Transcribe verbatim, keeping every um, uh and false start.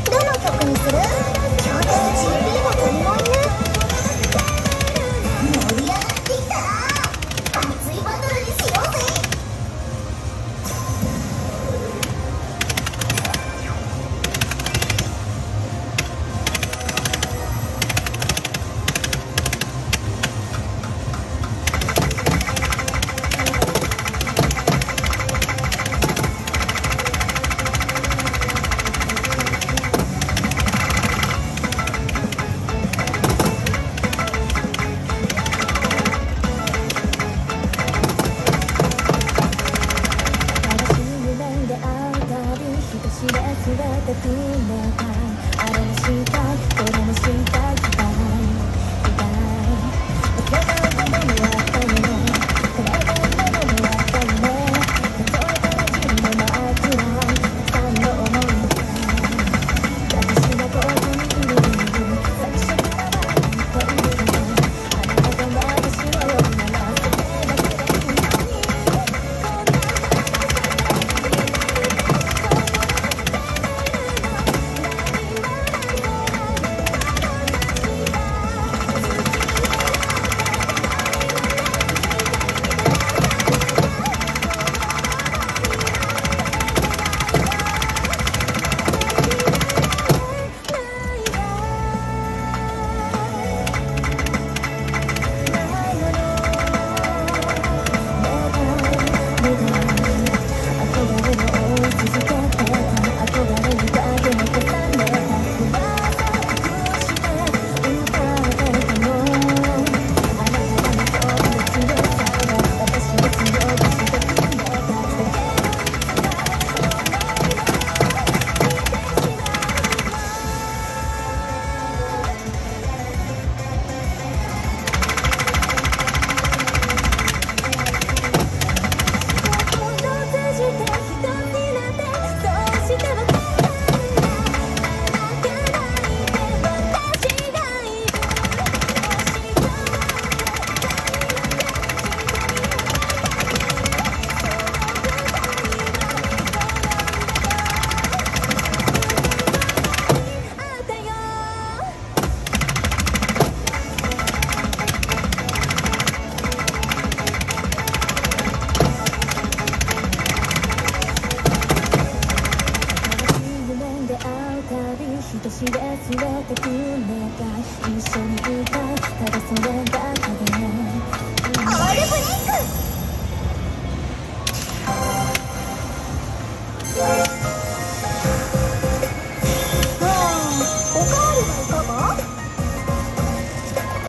どの曲にする？今日って ジーピー も鳥もいる。盛り上がってきたら熱いバトルにしようぜ。知らせられたくれたあれもしたいこれもしたいしたいしたい忘れたいものもあったよねこれたいものもあったよね数えたら自分の真っ暗いたくさんの思いが私がここにいる最初からは言っているけどあなたと私のようならそれだけでいいのにこんな人知れずれてくれた一緒にいたいただそれだけでオールブレイク。